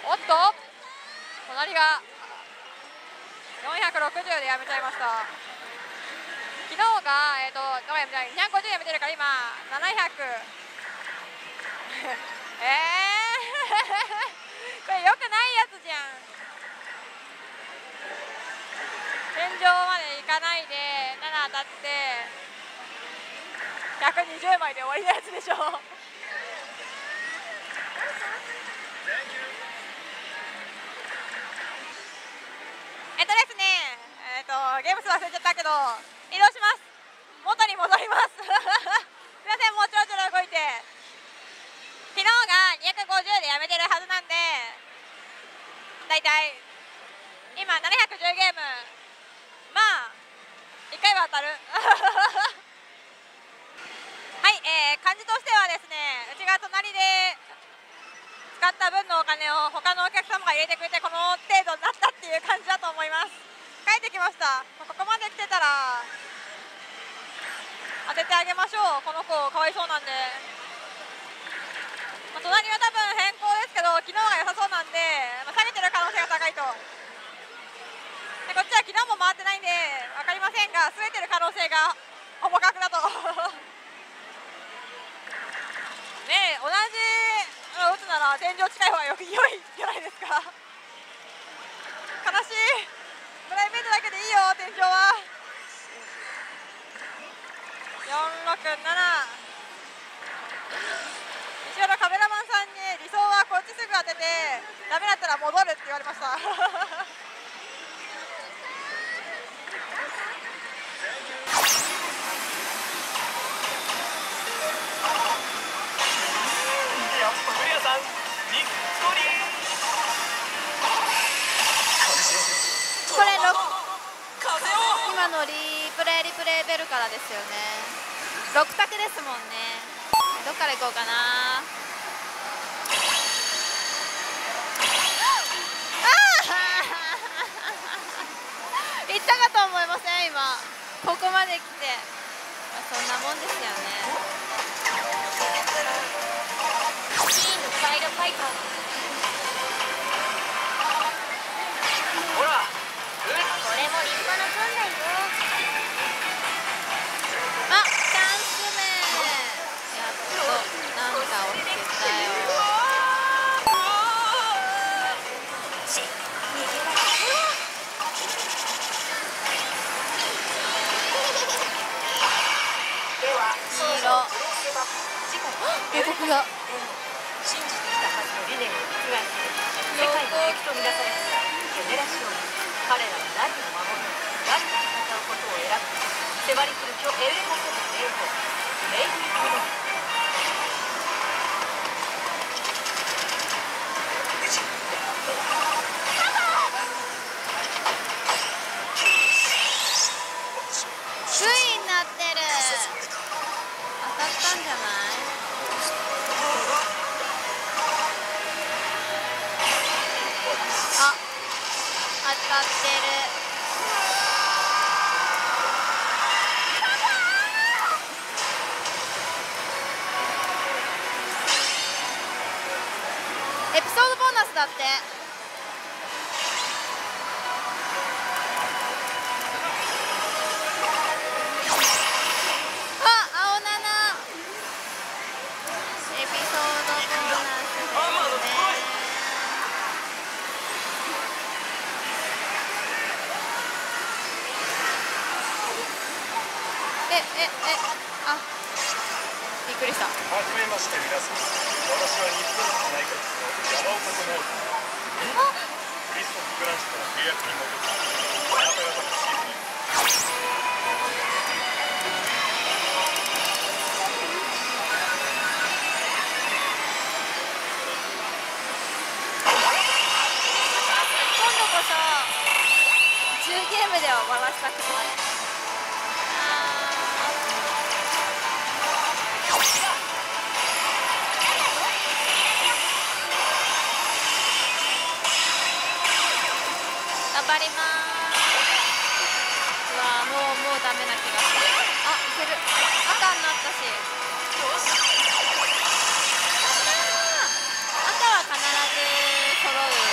おっと隣が460でやめちゃいました。昨日がごめん250やめてるから今700これ良くないやつじゃん。天井まで行かないで7当たって120枚で終わりのやつでしょ。ですね、ゲームス忘れちゃったけど移動します。元に戻りますすいません、もうちょろちょろ動いて。昨日が250でやめてるはずなんで、だいたい今710ゲーム、まあ1回は当たるはい、感じとしてはですね、うちが隣で使った分のお金を他のお客様が入れてくれてこの程度になったっていう感じだと思います。帰ってきました。ここまで来てたら当ててあげましょう。この子かわいそうなんで、隣は多分変更ですけど昨日が良さそうなんで、下げてる可能性が高いと。でこっちは昨日も回ってないんで分かりませんが、滑ってる可能性がほぼ確だとねえ、同じ打つなら天井近い方が良いじゃないですか悲しい。プライベートだけでいいよ、天井は。467。一応のカメラマンさんに理想はこっちすぐ当ててダメだったら戻るって言われましたこれ今のリプレイベルからですよね。6択ですもんね。どっから行こうかな。行ったかと思いません？今ここまで来て、そんなもんですよね。 ほら、 これも立派なパンだよ。 あ、チャンス目。やっとなんかをつけたよ。黄色。予告が。 信じてきたはずの理念を覆す世界の敵とみなされたジェネラシオン。彼らは何を守る、何と戦うことを選ぶ。迫り来る今日エレカセの霊魂メイビーコロン。 スイになってる。当たったんじゃない？あ、当たってる。エピソードボーナスだって。あ、びっくりした。 はじめまして皆さん。私は日本内閣府の山岡と申します。クリストフ・グランシュとの契約に基づきあなた方のチームに今度こそ10ゲームでは終わらせたくない。頑張ります。うわもうダメな気がする。あ、いける。赤になったし。赤は必ず揃う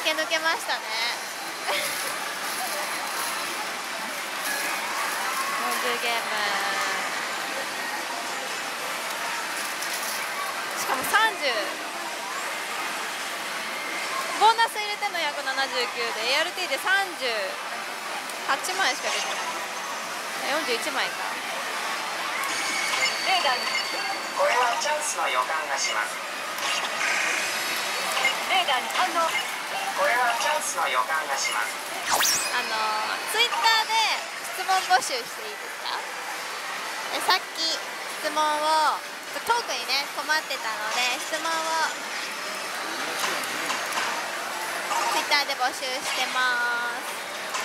駆け抜けましたねモンジュゲームしかも30ボーナス入れての179で ART で38枚しか出てない41枚かレーダーにこれはチャンスの予感がします。 レーダーに反応。 これはチャンスの予感がします。 ツイッターで質問募集していいですか。さっき質問をトークにね困ってたので質問をツイッターで募集してます。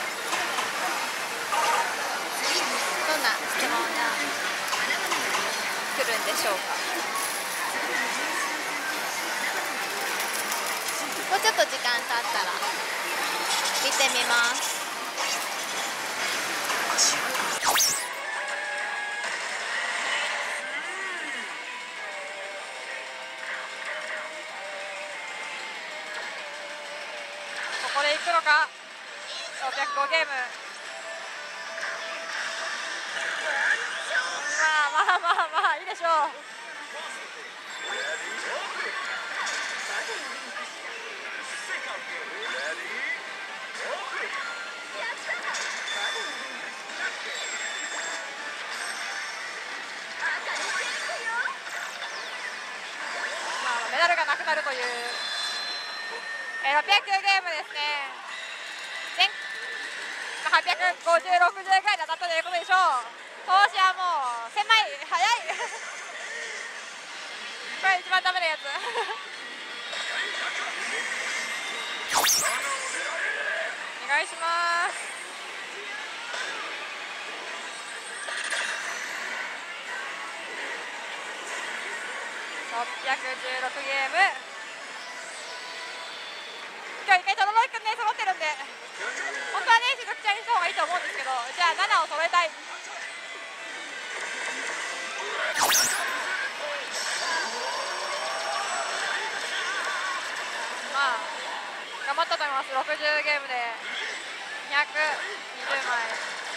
どんな質問が来るんでしょうか。もうちょっと時間経ったら見てみます。 ここで行くのか605ゲーム。まあいいでしょう。メダルがなくなるという、609ゲームですね。850、60ぐらいで当たったということでしょう。投資はもう1000枚早いこれ一番ダメなやつお願いします。616ゲーム。今日一回トロロイくんね揃ってるんで、本当はねしずくちゃんにした方がいいと思うんですけど、じゃあ7を揃えたい。まあ頑張ったと思います。60ゲームで220枚。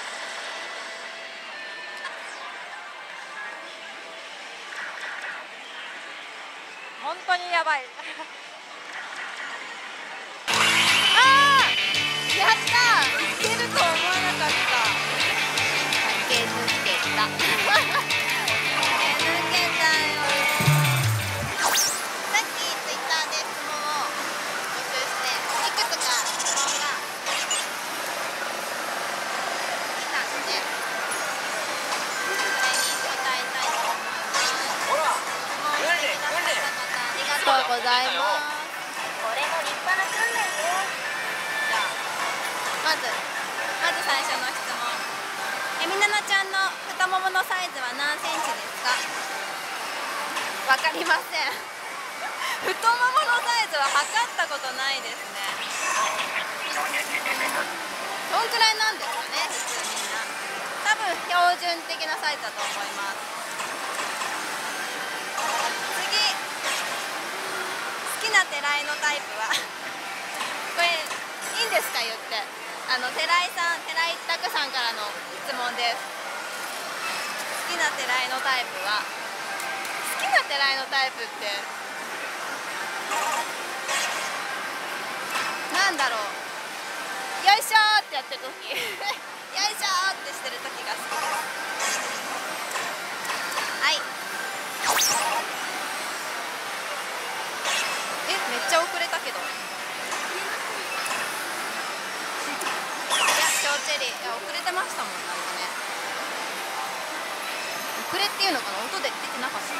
本当にやばいあーやったー、いけると思わなかった。駆け抜けた駆け抜けたよ。さっきツイッターで質問を募集していくつか質問が来たのでそれに答えたいと思います。 ほら、 質問してくださった方ありがとうございます。 これも立派な訓練よ。 じゃあまず最初の質問。みななちゃんの太もものサイズは何センチですか。わかりません太もものサイズは測ったことないですね。どんくらいなんですかね、普通みんな。多分標準的なサイズだと思います。次、好きなてらいのタイプはこれいいんですか言って。寺井拓さんからの質問です。好きなてらいのタイプは、好きなてらいのタイプってなんだろう。よいしょーってやってる時よいしょーってしてる時が好きです。はい。めっちゃ遅れたけど。超チェリー、いや遅れてましたもん。なんかね、遅れっていうのかな、音で出てなかった。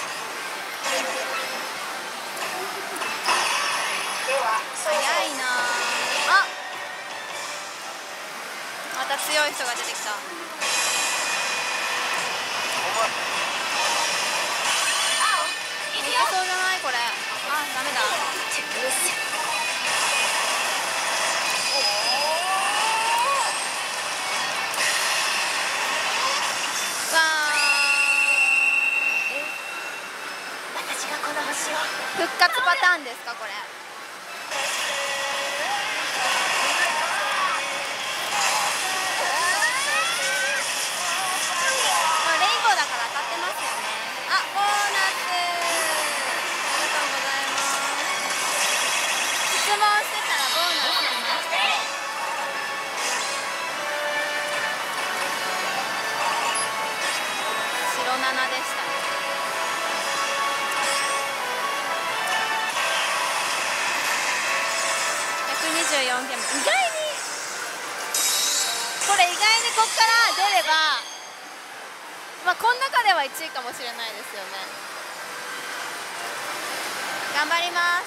早いなあ。また強い人が出てきた。いけそうじゃないこれ。あ、ダメだ。復活パターンですかこれ。 してたらボーナス出ましたね。白7でしたね。124ゲーム。意外にこれ意外にこっから出れば、まあこの中では1位かもしれないですよね。頑張ります。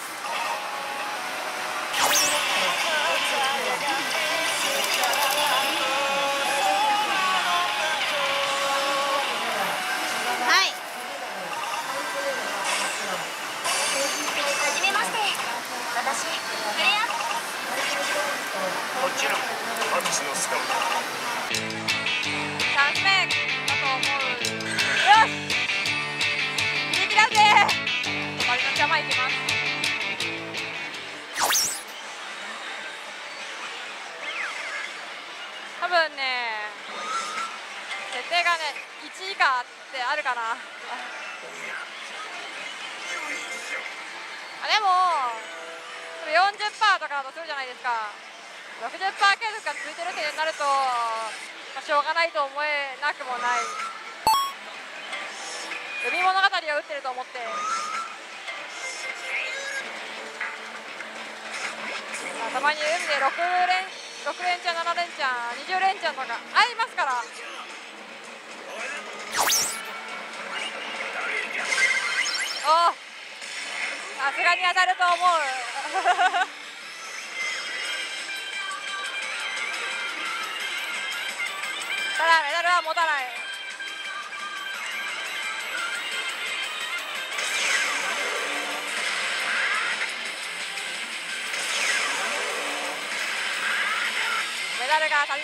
はい。 はじめまして。私クレア。 こちら私のスカウトチャンス目だと思う。よし逃げ切らせ周りの邪魔いきます。多分ね設定がね1以下ってあるかな。あでも40% とかだとするじゃないですか。60%継続が続いてるってなると、まあ、しょうがないと思えなくもない。海物語を打ってると思って、たまに海で6連チャン7連チャン20連チャンとかありますから。おさすがに当たると思う。ただメダルは持たない。メダルが足りない。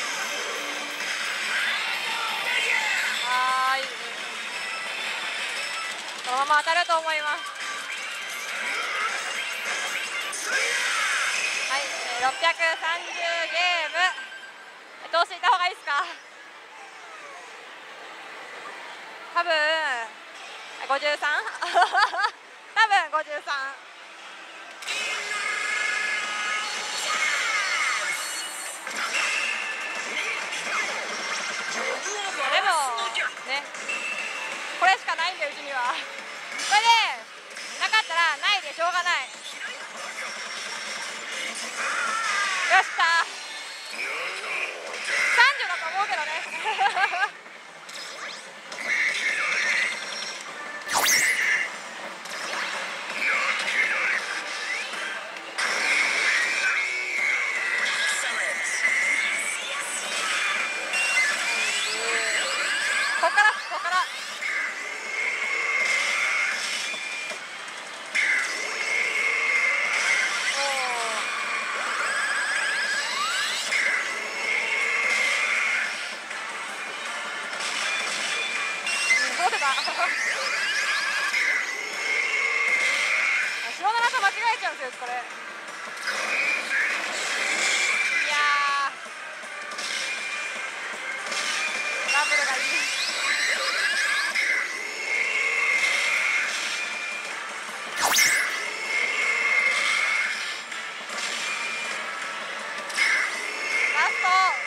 はーい、このまま当たると思います。はい、630ゲーム通していた方がいいですか。多分 53 多分53。でもねこれしかないんでうちには。これでなかったらないでしょうがない。よっしゃ30だと思うけどね。ここからどうせだ。白7と間違えちゃうんですよこれ。いやダブルがいい。ラスト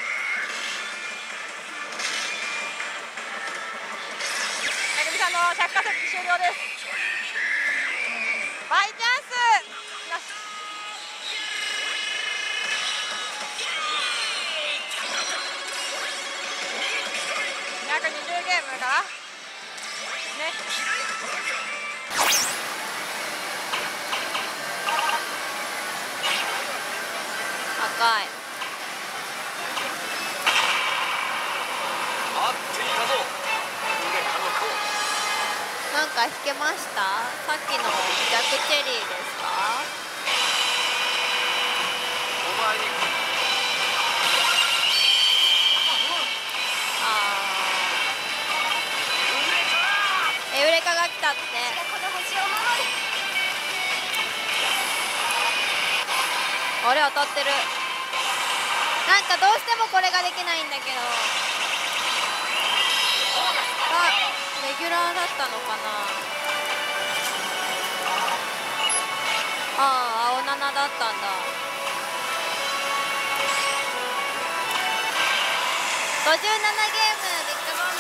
めぐみさんの着火設置終了です。バイチャンスよし。220ゲームかなね。 赤い。 待っていたぞ腕かの子。 なんか引けました。さっきのジャックチェリーですか。 お前にエウレカが来たって。 この星を守る。 あれ当たってる。なんかどうしてもこれができないんだけど。あ、レギュラーだったのかな。ああ、青7だっあったんだ。57ゲームビッグボンブ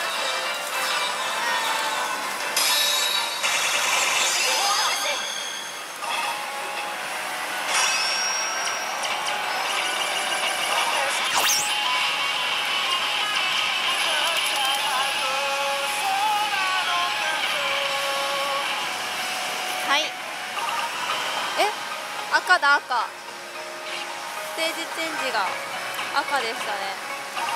はい。赤だ赤。ステージチェンジが赤でしたね。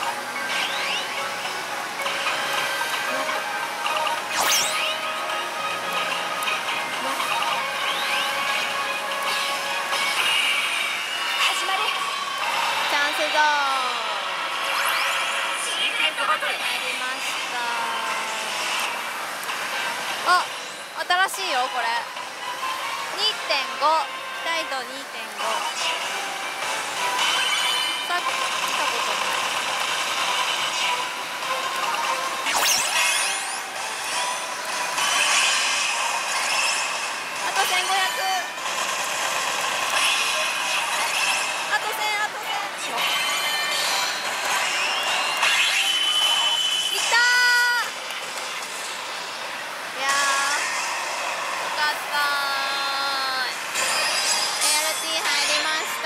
始まる。 チャンスゾーンシークレットバトル。 入りました。あ、新しいよこれ。2.5 期待度 2.5。さっき見たことない。あと1500。あと1000、あと1000。いったー。いやー、よかったー。ART 入りました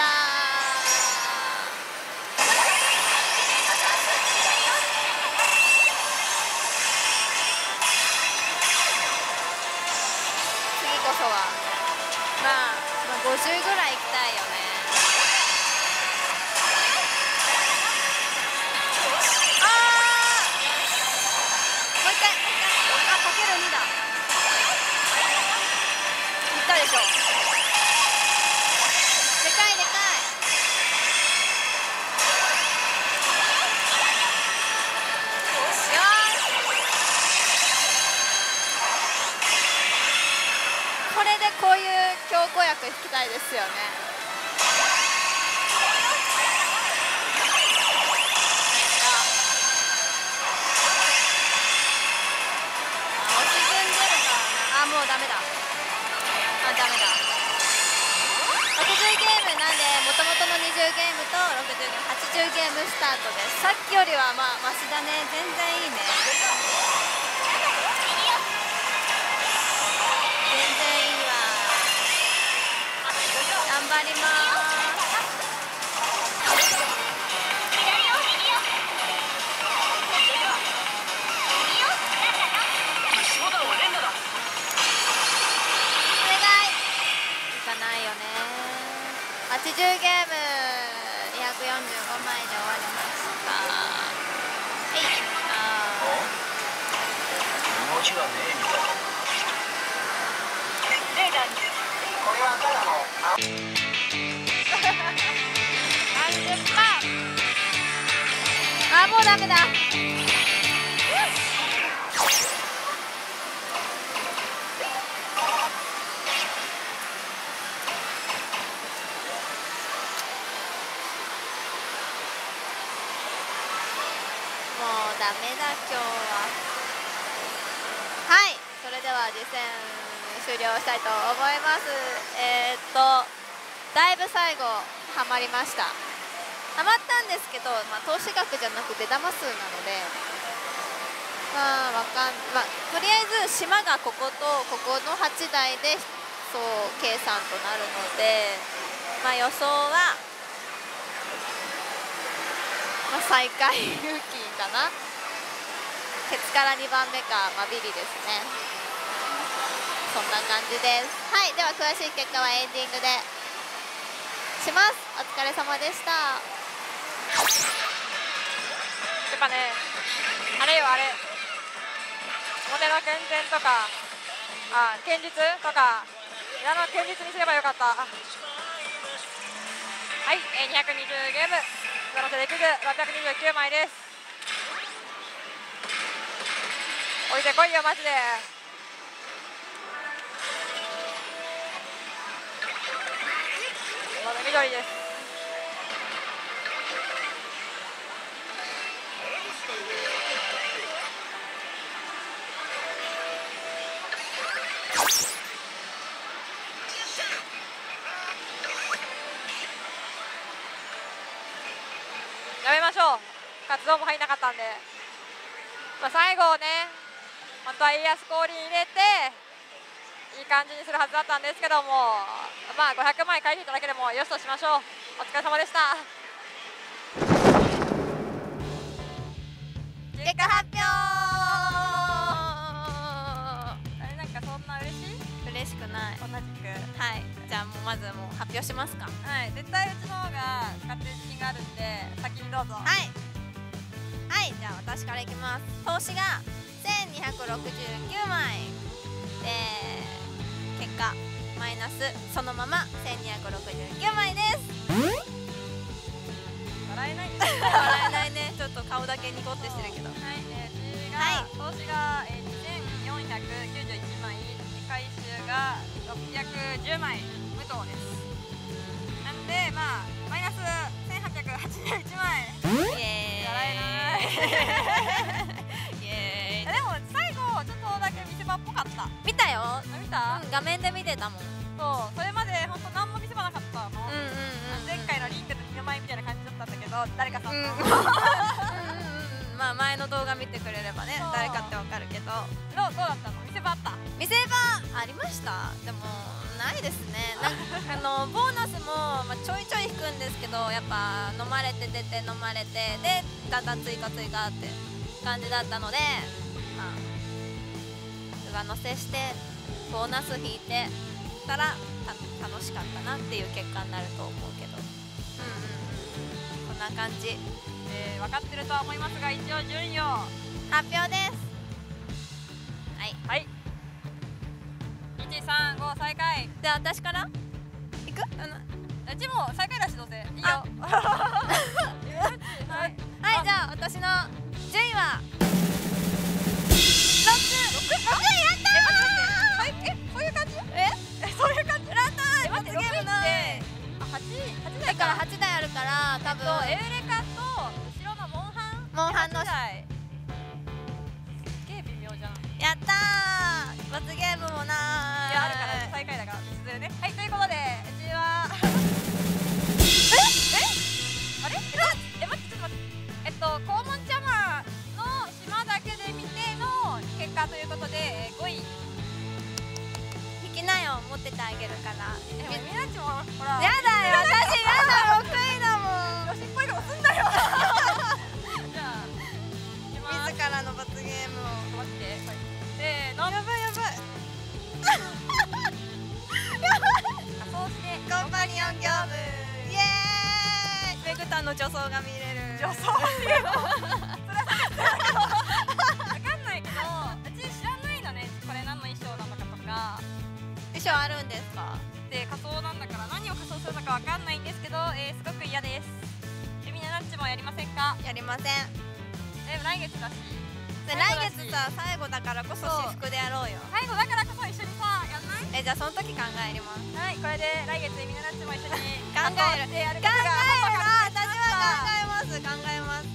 次こそはまあ50ぐらい行きたいよね。あー、もう一回あ、かける2だ。いったでしょ。でかいでかい。よし、これでこういう強攻薬引きたいですよね。押しずんでるからな。あ、もうダメだ。あ、ダメだ。60ゲームなんで、もともとの20ゲームと60ゲーム、80ゲームスタートです。さっきよりはまあマシだね。全然いいね。全然いいわ。頑張ります。 足元の連打だ。 お願い。いかないよね。80ゲーム245枚で終わりました。はい。 動きがねえみたいだな。 レーダーにこれはただのあ、もうダメだ。もうダメだ今日は。はい、それでは実戦終了したいと思います。だいぶ最後ハマりました。ハマったんですけど、投資額じゃなくて玉数なので、とりあえず島がこことここの8台でそう計算となるので、予想は、最下位ルーキーかな。ケツから2番目か、ビリですね。そんな感じです。はい、では詳しい結果はエンディングでします。お疲れ様でした。 やっぱね、あれよあれ、表の健全とか、堅実とか、裏の堅実にすればよかった。はい、220ゲーム、スロセでクグ629枚です。置いてこいよマジで。まだ緑です。 しょう。活動も入んなかったんで、まあ、最後をね本当は家康降臨入れていい感じにするはずだったんですけども、まあ500万円返していただけでもよしとしましょう。お疲れ様でした。 結果発表。 あれなんかそんな嬉しい？ 嬉しくない。 同じく。 はい、じゃあもうまずもう発表しますか。 はい、絶対うちの方が勝手に自信があるんで先にどうぞ。 はいはい、じゃあ私からいきます。投資が1269万円で、結果マイナスそのまま1269万円です。 笑えない。 笑えないね、ちょっと顔だけニコってしてるけど。 はい、投資が2491枚、回収が610枚、無糖です。なんでまあマイナス1881枚。 イエ笑えない。 ーイイエーイ。 でも最後ちょっとだけ見せ場っぽかった。 見たよ。 見た？ 画面で見てたもん。 そう、それまで本当何も見せ場なかったの。前回のリンクの二の舞みたいな感じだったんだけど、誰かさんの。 まあ前の動画見てくれればね、誰かってわかるけど。 どうだったの？見せ場あった？ 見せ場ありました。でもないですね。なんかボーナスも、まあ、ちょいちょい引くんですけど、やっぱ飲まれて出て飲まれてでだんだん追加って感じだったので、まあ上乗せしてボーナス引いてたら楽しかったなっていう結果になると思うけど、こんな感じ。 分かってるとは思いますが、一応順位を発表です。 はい、135最下位。 じゃあ私から行く？ うちも最下位だしどうせいいよ。はい、 じゃあ私の順位は6やったー。 そういう感じ？ そういう感じ。やったー。 待って、 罰ゲームない。 8 だから8台あるから多分エウレカと後ろのモンハンの 8台。すげえ微妙じゃん。 やったー。罰ゲームもなー。 いやあるから最下位だから続けるね。はい、ということでうちはあれ？待ってちょっと待って。黄門茶間の島だけで見ての結果ということで5位。 引きなよ、持っててあげるから。 みなっちもほら。 やだよ、私やだ、6位だもん。 よしっぽいことすんなよ。じゃあいきます。 自らの罰ゲームを。 待って、せーの。 やばいやばい。 仮装してコンパニオン業務。イエーイ。ペグタの女装が見れる。 女装っていうの？わかんないけど、うち知らないのね。これ何の衣装なのかとか。 衣装あるんですか？ で仮装なんだから何を仮装するのかわかんないんですけど、すごく嫌です。みななっちもやりませんか？ やりません。 でも来月だし。 来月さ、最後だからこそ私服でやろうよ。 最後だからこそ一緒にさ、やんない？ じゃあその時考えます。 はい、これで来月みななっちも一緒に考える。 でやる考える。 私私は考えます。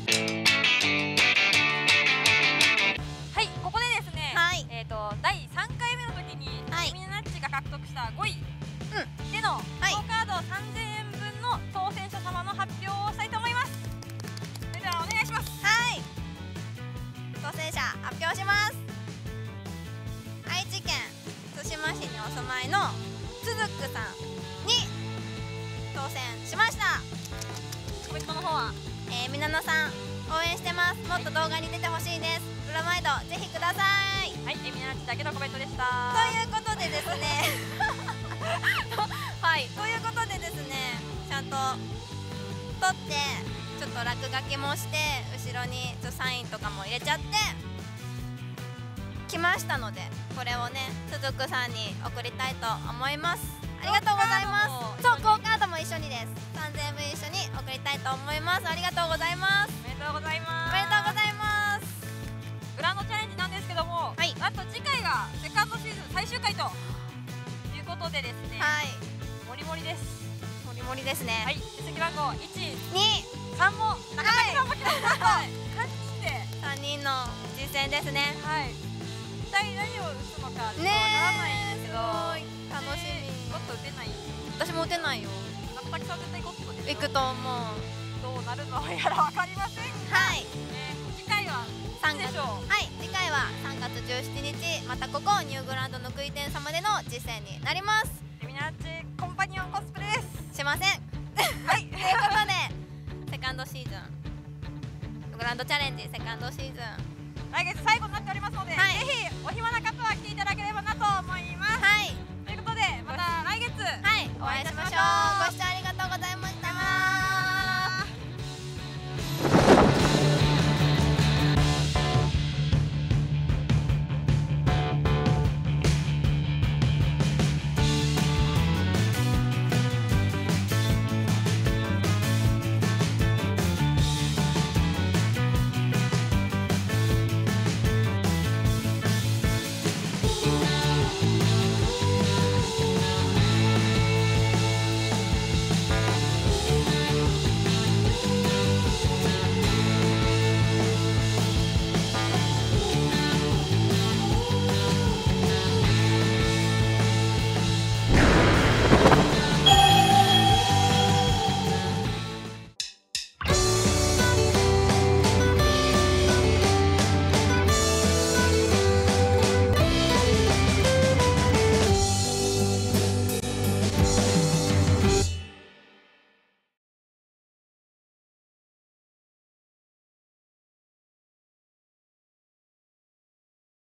はい、ここでですね、 はい、 第3回目の時に、みななっちが獲得した5位でのクオカード3000円分の当選者様の発表をしたいと思います。それではお願いします。 はい、当選者発表します。愛知県津島市にお住まいのつづくさんに当選しました。 コメントの方はみななさん応援してます。もっと動画に出てほしいです。ブラマイドぜひください。 はい、みななっちだけのコメントでした。 ということでですねはい、ということでですね、ちゃんと撮ってちょっと落書きもして後ろにサインとかも入れちゃってきましたので、これをねつづくさんに送りたいと思います。ありがとうございます。そう、クオカードも一緒にです。3000円分一緒に送りたいと思います。ありがとうございます。 おめでとうございます。 おめでとうございます。 グランドチャレンジなんですけども、なんと次回がセカンドシーズン最終回ということでですね、 はい、 モリモリです。 モリモリですね。 はい、席番号1、 2、 3も中谷さんも来てください。 3人の実戦ですね。 はい。一体何を打つのかちょっとわからないんですけど、 楽しみ。 ゴッド打てない。 私も打てないよ。 中谷さん絶対ゴッドでしょ。 行くと思う。 どどうなるのやら分かりませんが、 はい、 次回は 3月いつでしょう。 はい、次回は3月17日またここニューグランドのクイ店様での実践になります。 エミナッチコンパニオンコスプレです。 しませんはいということでセカンドシーズングランドチャレンジセカンドシーズン来月最後になっておりますので、 はいぜひお暇な方は来ていただければなと思います。 はい